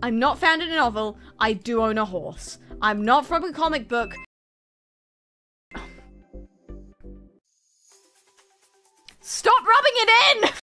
I'm not found in a novel. I do own a horse. I'm not from a comic book. Stop rubbing it in!